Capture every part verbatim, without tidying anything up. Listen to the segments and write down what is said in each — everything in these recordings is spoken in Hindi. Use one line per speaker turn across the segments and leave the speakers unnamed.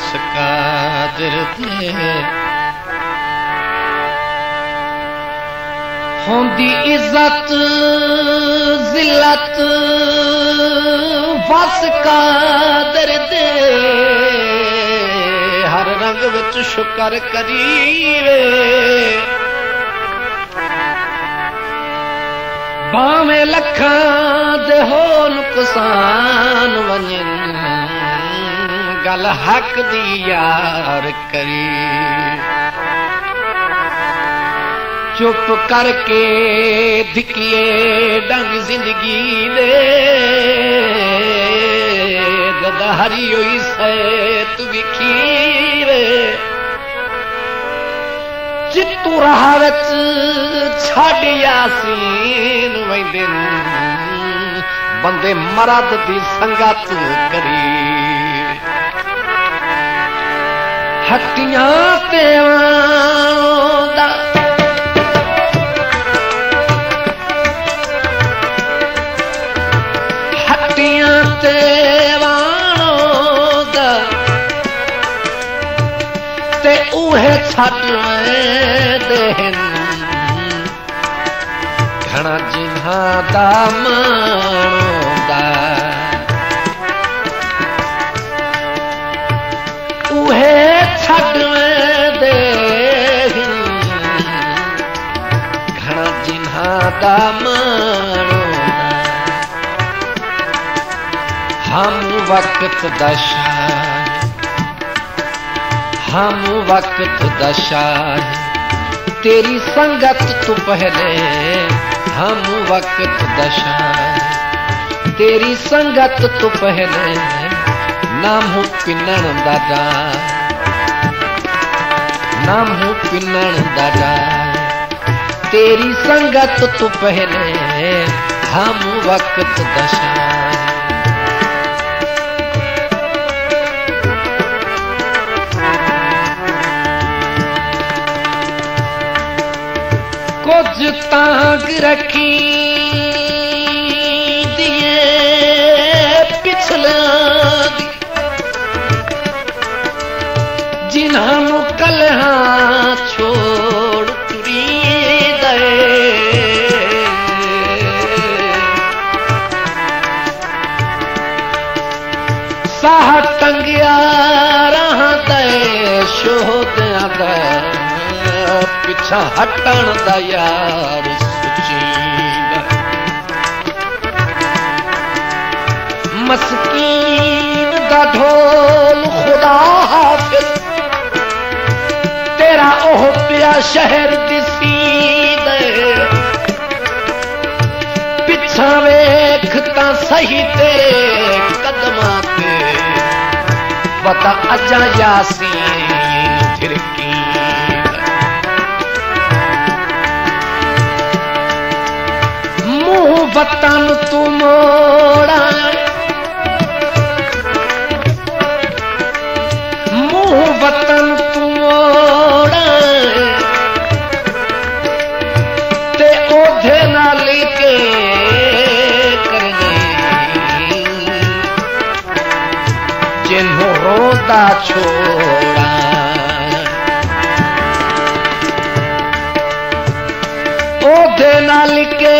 खास कादिर दे होंदी इज्जत जिल्लत वस कादिर दे हर रंग विच शुक्र करीवे भावें लखां दे हो नुकसान वञन गल हक दी यार करी चुप करके धिकिए डंग जिंदगी दे ददा हरी होई से तू विखीरे चित्तू राह विच छड़ यासीन वैंदे बंदे मरद दी संगत करी हट्टियां ते वांदा हट्टियां ते वांदा ते उहे छड़ देन घना जिन्हां दा माणोंदा उहे छड़ दे घना जिन्हां दा माणोंदा हम वक्त दा शाह हम वक्त दा शाह तेरी संगत तू पहले हम वक्त दशा तेरी संगत तू पहले नाम हूँ पिनण दादा नाम हूँ पिनण दादा तेरी संगत तू पहले हम वक्त दशा कुछ तांग रखी दिए पिछला दी जिन्हां कलहां छोड़ तुरी गए साह टंगिया राह दे शोहदियां दा पिछा हटण दा यार सुचीदा मस्कीन दा ढोल खुदा हाफिज तेरा ओह पिया शहर दिसी दे पिछा वेख तां सही तेरे कदमां ते पता अजा यासीन थिरकी वतन तू मोड़ा मुँह वतन तू मोड़ा ते ओधे नाल के करने जिन्हों रोदा छोड़ा ओधे नाल के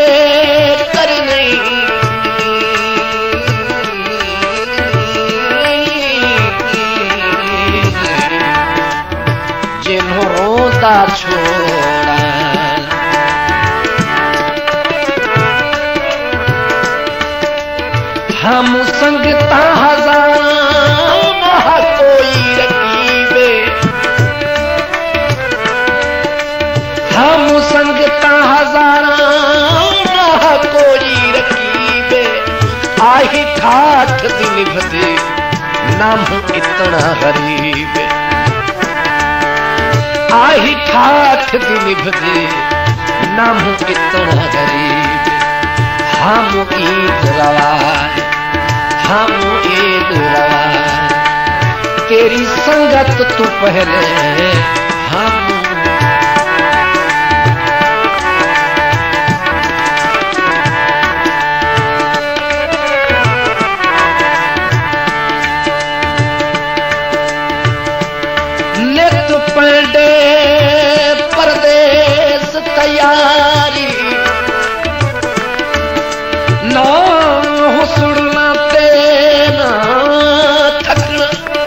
जिन्हों रोदा छोड़ा हम संगता हजार कोई रकीबे हम संगता हजार कोई रकीबे आही ठाठ दी निभदे नाम इतना गरीब आही ठाठ दी निभदे नाम इतना गरीब हम ईद रवाए हम ईद रवाए तेरी संगत तू पहले हम पंडे परदेस तैयारी ना हुसड़ना ते ना थकना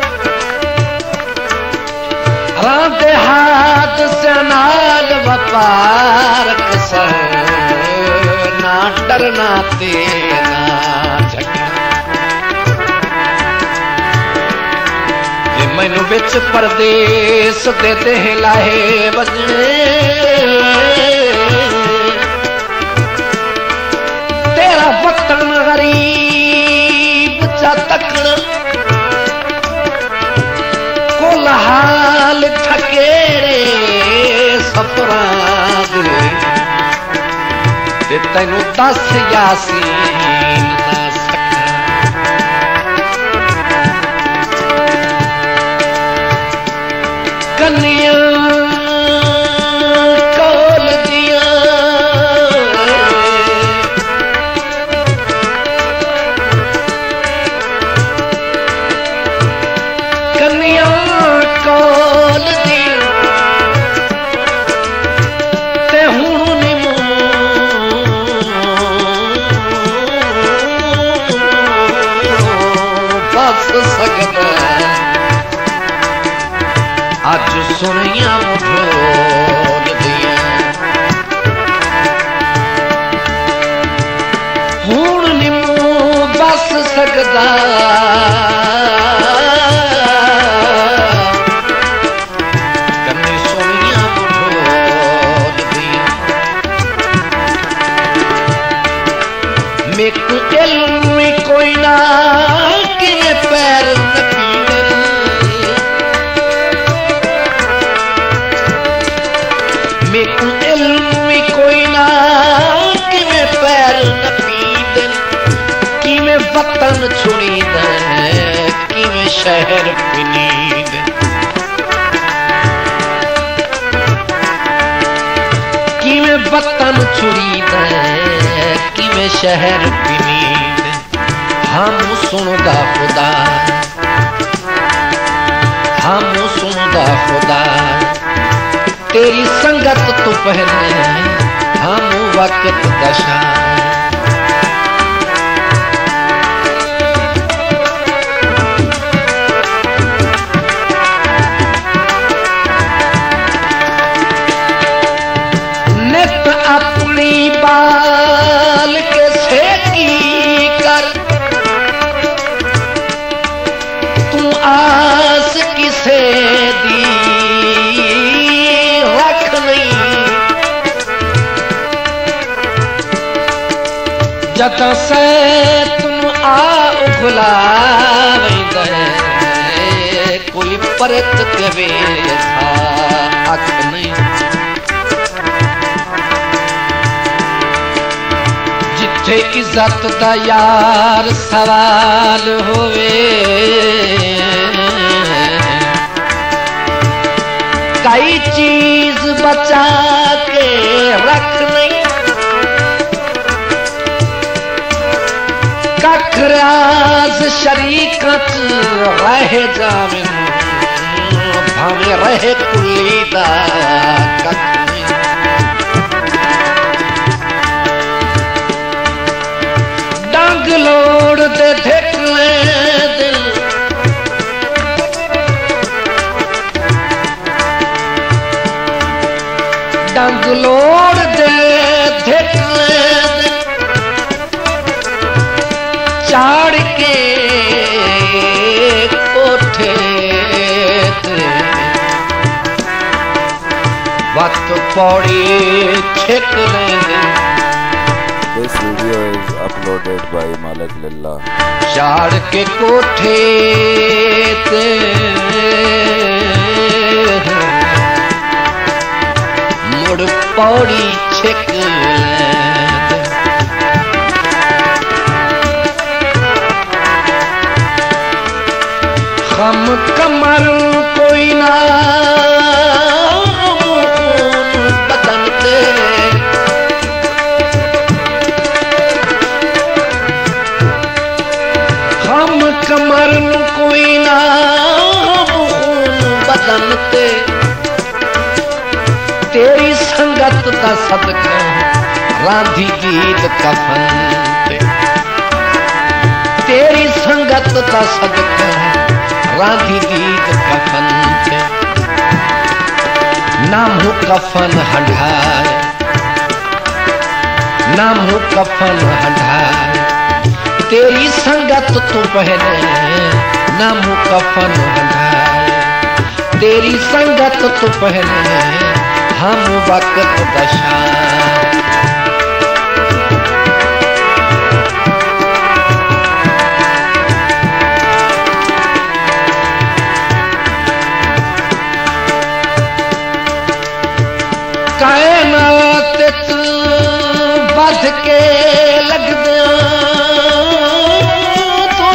राते हाथ से नाल व्यापार कसर ना डरना ते ना झकना मैनू बिच परदेस दे दे लाहे बजने तेरा वतन गरीब चा तकना कोल हाल ठकेरे सफरां दे तैनू दस यासीन ना सकना कन्या कोल दिया कन्या कोल दिया ते हुण नी बस सकदा अज सुनिया ढोल दिया हुण निमू बस सकदा कन्नी सुनिया ढोल दिया मेकू इल्म कोई ना कि पैर मेकू इल्म कोई ना किवें पैर न पीदन किवें वतन छुड़ी दे किवें शहर पिनीद किवें वतन छुड़ी दे किवें शहर पिनीद हम सुनदा खुदा हम सुनदा खुदा तेरी संगत तो पहले हम वक्त दशा नित अपनी बाल के सेकी कर तू आस किसे दी जदा से तुम आ उखला कोई परत कवे था अख नहीं जिथे इज्जत दा यार सवाल होवे कई चीज बचा के रख नहीं कखराज शरीकत रह जावे भावे रहे कुली दा कख डंग लोड़ दे ढेकले दिल डंग लोड़ दे ढेकले चाड़ के कोठे वक्त पौड़ी छिक लेंगे।
This video is uploaded by Malik Lillah।
चाड़ के कोठे ते मुड़ पौड़ी छिक हम कमर कोई ना बदन ते हम कमर कोई ना बदन ते संगत दा सदका रांधी गीत कफन ते तेरी संगत दा सदका रांधी गीत कफन ते नामू कफन हंढाए नामू कफन हंढाए तेरी संगत तू पहने नामू कफन हंढाए तेरी संगत तू पहने हम वक्त दशा कायनात बध के लग तो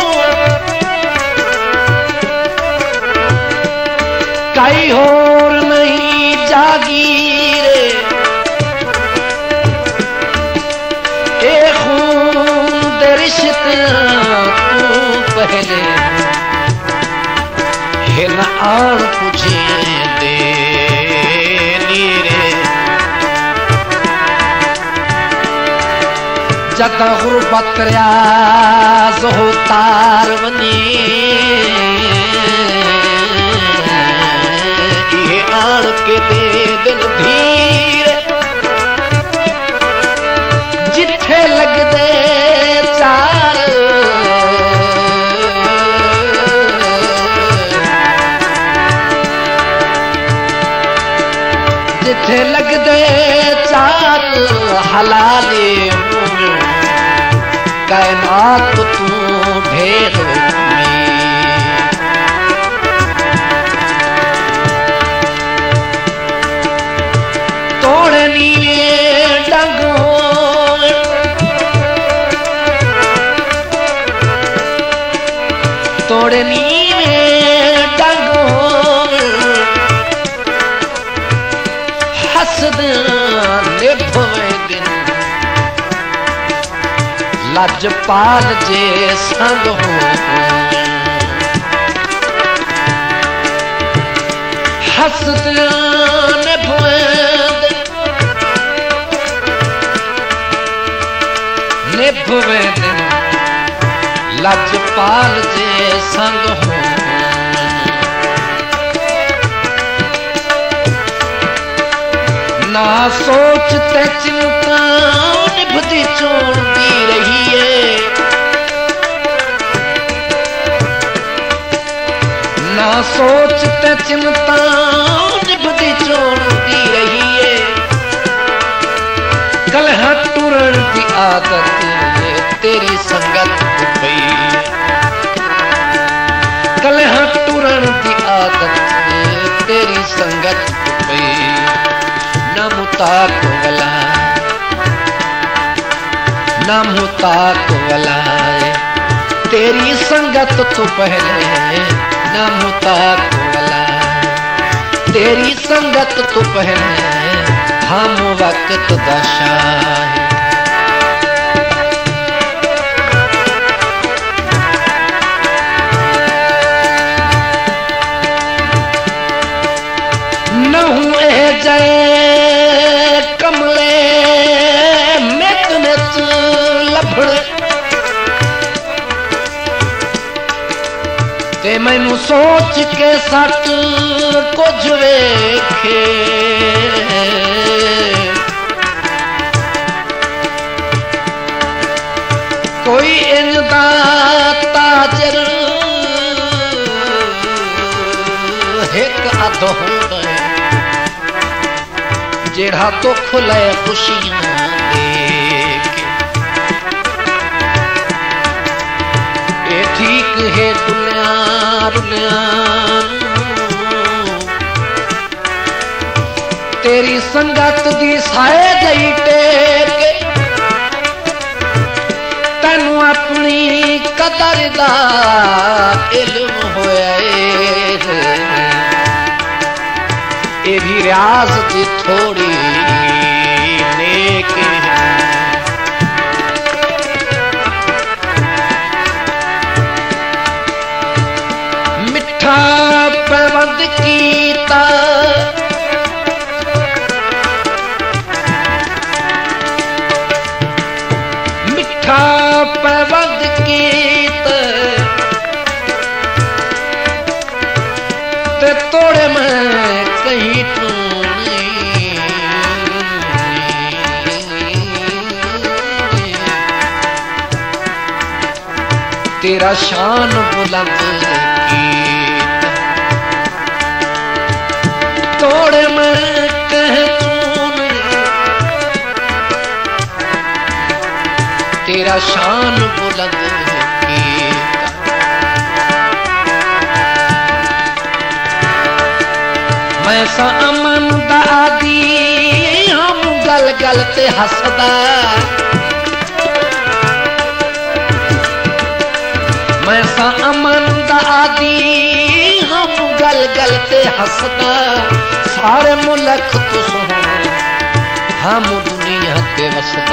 कई और नहीं जागी रे ए खून दे रिश्ते तू पहले है न आन पूछे दे जद गुरबत रियाज हो तार वनी ये आन के दे दिल धीर जिथे लग दे चार जिथे लग दे चार हलाले कायनात तू ढेर तोड़े नीवे डंगो तोड़े नीवे डंगो हसद निभवे दिन लजपाल जे संग हो हसद निभवेद निभवेद लजपाल जे संग हो ना सोचते चिंता निभती छोड़ती रही है ना सोचते चिंता निभती छोड़ती रही है कलह टूरण की आदत तेरी संगत पई कलह टूरण की आदत तेरी संगत पई न मुताक वला न मुताक वलाए तेरी संगत तो पहले न मुताक वलाए तेरी संगत तो पहले हम वक्त दशा है न हुए जय कमले ते मैनू सोच के सट कुछ वेखे कोई इंदा ताजर एक अध होंदा जेड़ा दुख ले खुशियां ठीक है दुनिया दुनिया तेरी संगत दी साए गई टेक तैनू अपनी कदर दा इल्म होया ए भी रियाज दी थोड़ी नेक है पैबंद कीता तोड़े मैं कहीं तू तेरा शान बुलंद कीता तोड़े मैं कह तूने तेरा शान बुलंद कीता मैं सा अमन दादी हम गल गल ते हसदा मैं सा अमन दादी हम गल गल ते हसदा सारे मुल्क तो सोहना हम दुनिया ते वसदा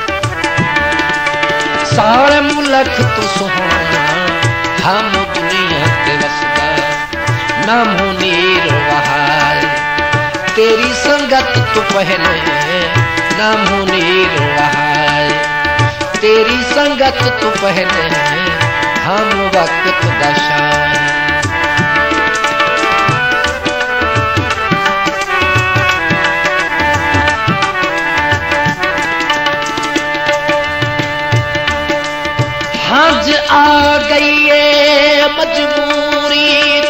सारे मुल्क तो सोहना हम दुनिया ते वसदा नाम नीर वहाल तेरी संगत तो पहले नाम नीर वहाल तेरी संगत तो पहले हम वक्त दशान हज आ गई है मजबूरी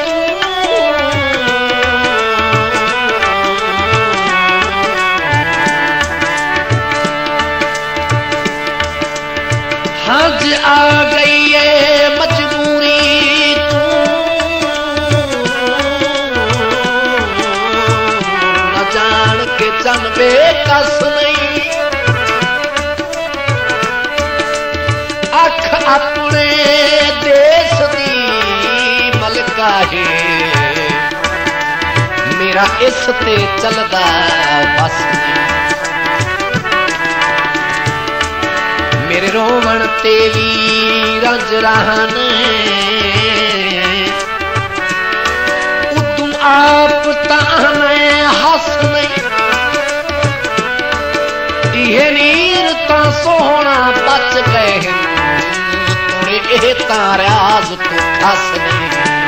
हज आ गई है मजबूरी तू न जान के चन बेकस नहीं अख अपने देश दी मलका है मेरा इस ते चलदा बस नहीं मेरे रोवण ते भी रंज रहन उदू आप ताने हस नहीं ये नीर ता सोहना बच गए तोड़े ए ताराज तो हस नहीं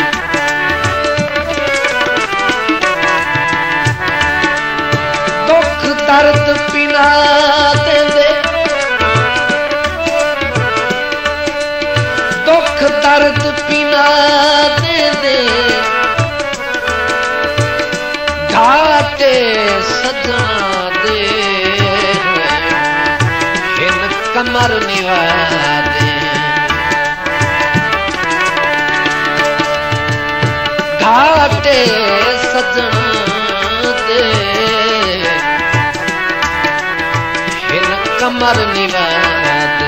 दुख दर्द पिला दे दे दुख दर्द पिला दे दे घाटे सजना दे हिन कमर निवा दे घाटे सजना दे हिन कमर निवा दे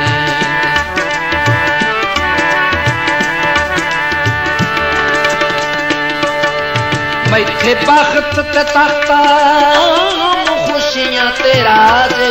मैथे बख्त ते तख्ता खुशियां तेरा जे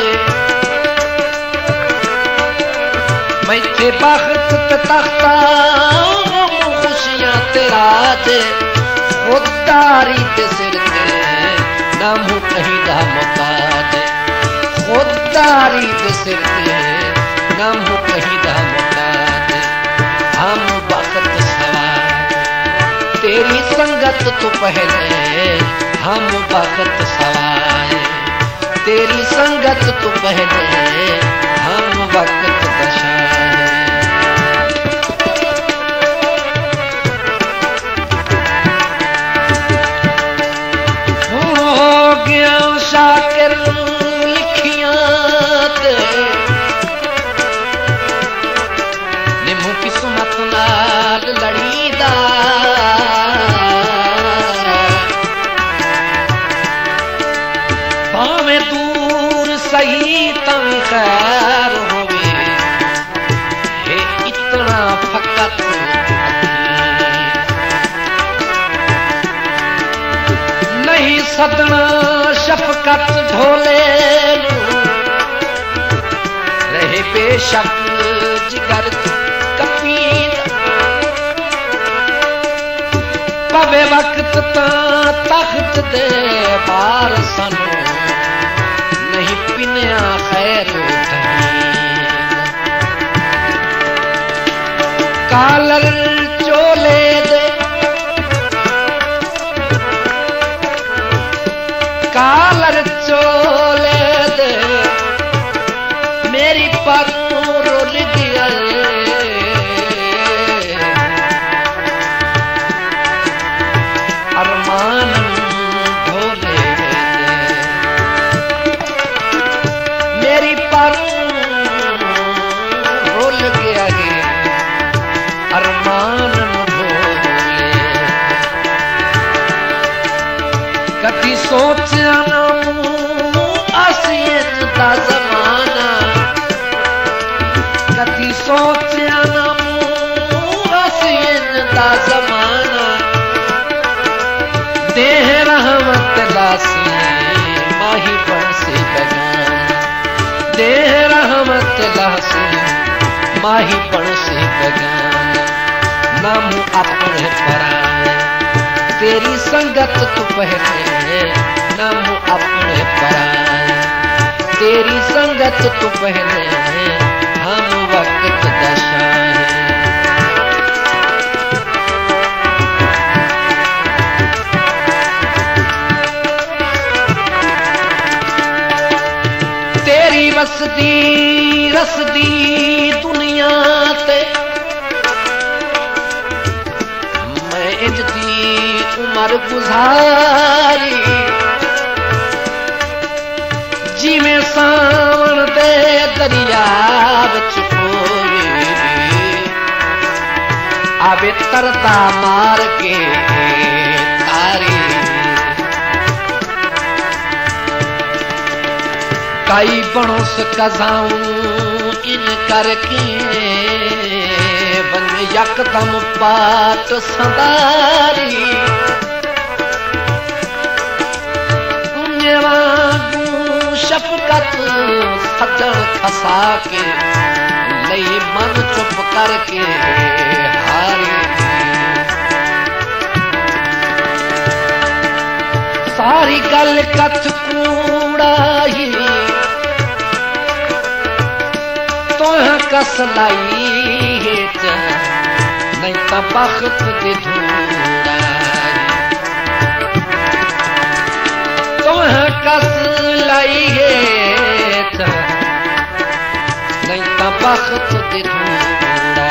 मैथे बख्त ते तख्ता खुशियां तेरा जे खुददारी ते सिर ते नाम कहीं दा मुकाद खुददारी ते सिर ते नाम कहीं दा मुकाद हम बख्त तेरी संगत तो पहले हम वक्त सवाए तेरी संगत तो पहले हम वक्त दशाए हो गया शाकिर लिखियां ते निम्मू किस्मत नाल लड़ीदा सही तन खैर होवे हे इतना फकत नहीं सदना शफकत ढोले रहे बेशक जिगर कपीर पवे वक्त ता तख्त दे बार सनो पिन्या खैर कालर चोले दे कालर चोले दे मेरी पग रोल दिया अरमान ढोले मेरी पग रोल गया गे अरमान ढोले कभी सोचा ना असियत दा जमाना कभी सोचा ना असियत दा जमाना देह रहमत लासी माही बंसी बगान देह रहमत लासी माही बंसी बगान नाम अपने पराए तेरी संगत तू पहले नाम अपने पराए तेरी संगत तू पहले हम वक्त दशाए तेरी वसदी रसदी दुनिया ते मैं इजदी उम्र गुजारी जिमें सावन दे दरिया विच कोई आवे तरता मार के तारी कई बणोस कजाऊं इन करके बन यकदम पाट संदारी शफकत सजन खसा के लई मन चुप करके हारी सारी गल कथ कूड़ा ही तोह कस लाई हेच नहीं तो बख्त दे धूड़ा तोह कस लाई हेच नहीं तो बख्त दे धूड़ा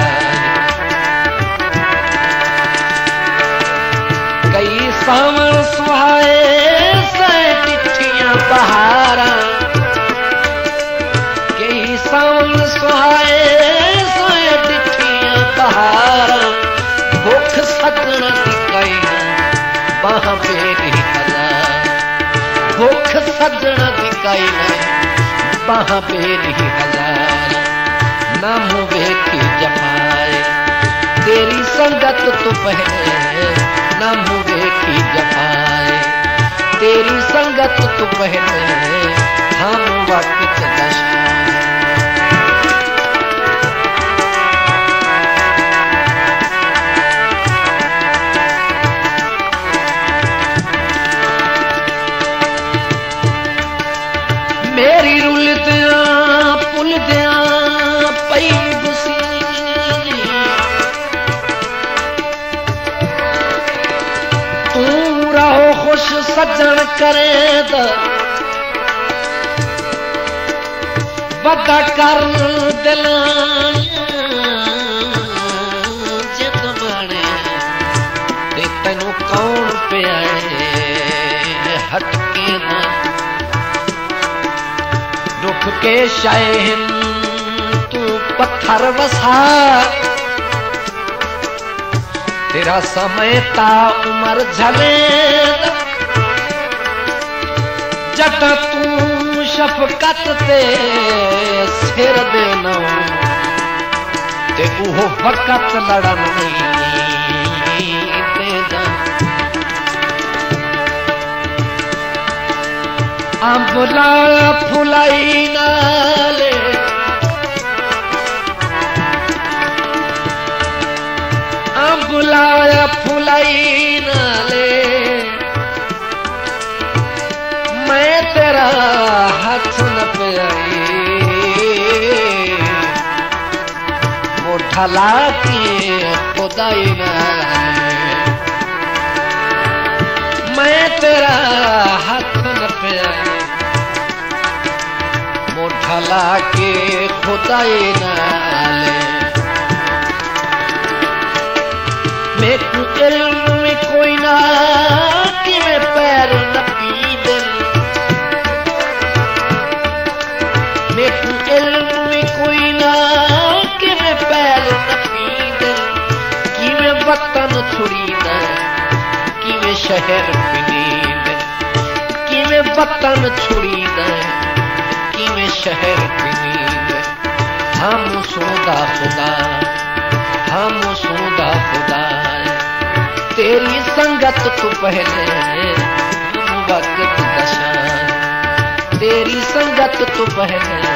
कई सावन सुहाए से चिट्ठियां बहारा कई सावन सुहाए से चिट्ठियां बहारा भुख सजना दी कई बाह बेरी हजार भुख सजना दी कई बाह बेरी हजार नाम वेखी जमाए तेरी संगत तू पहले नाम वेखी जमाए तेरी संगत तू पहले हम वक्त दशा मेरी रुल दिया पुल दिया पई गुसी तू रहो खुश सज्जन करे द बदा कर दिलाया जित बने ते तैनू कौन पियाए हटके ना दुख के शायन तू पत्थर वसा तेरा समय ता उमर झले जट तू शफकत ते सिर देना ते उहो फकत लड़न नहीं देना अंबला फुलाई नाले अंबला फुलाई नाले मैं तेरा हाथ न पाई वो ढला के खुदाई नाले मैं तेरा हाथ न मिला के खुदाए नाले मेरे इल्म में कोई ना कि मैं पैर नपी दिल मेरे इल्म में कोई ना कि मैं पैर नपी दिल कि मैं वतन छुड़ी ना कि मैं शहर पिनी दिल कि मैं वतन छुड़ी ना कि मैं शहर पिनी दिल हम सोदा खुदा हम सोदा खुदा तेरी संगत तू पहले हम वक्त दशा तेरी संगत तू पहले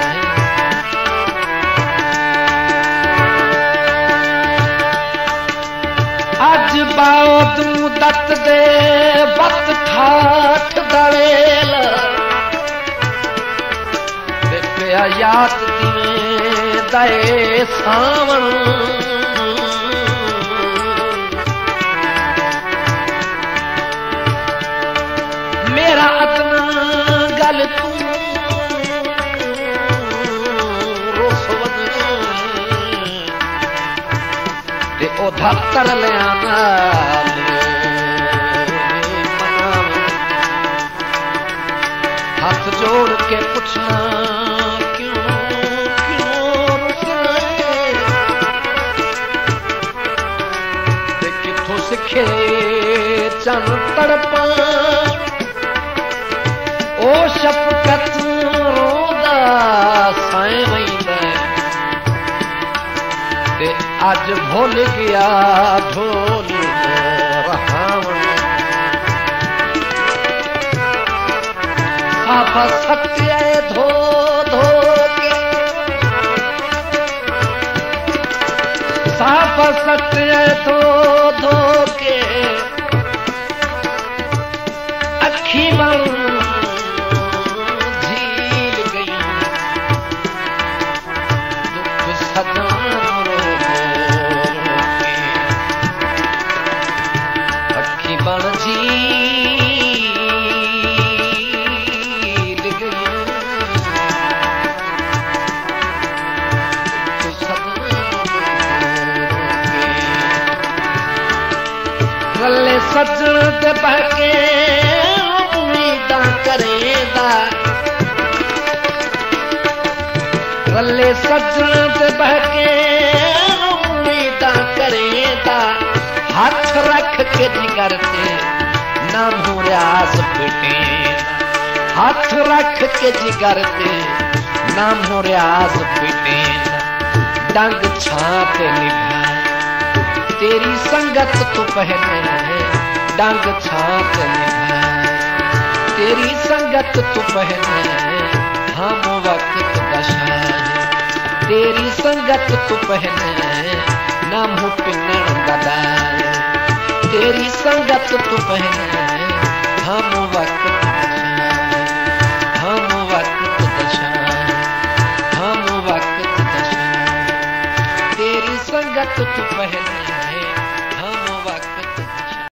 अज बाउद मुदत दे वक्त ठाठ दड़ेल पिया याद दिवे दए सावण मेरा अदना गल तू रोसवन ते ओधा तर लिया हाथ जोड़ के पूछना क्यों क्यों रुसले ते किथों सिखे चन तड़पा ओ शफकत रोदा साए वहींदा ते अज भुल गया ढोल रहावण साफा सत्य धो धो के साफा सत्य धो धो के अखी बन सजन ते बहके उम्मीदां करेंदा रले सजन ते बहके उम्मीदां करेंदा हाथ रख के जिगर ते ना मुराज पिटेंदा हाथ रख के जिगर ते ना मुराज पिटेंदा डंग छाप निभा तेरी संगत तू पहने है डंग छाप निभा तेरी संगत तू पहने है हम वक्त दशा तेरी संगत तू पहने है नाम पिनण गदाय तेरी संगत तू पहने है हम वक्त दशा हम वक्त दशा हम वक्त दशा तेरी संगत तू पहने है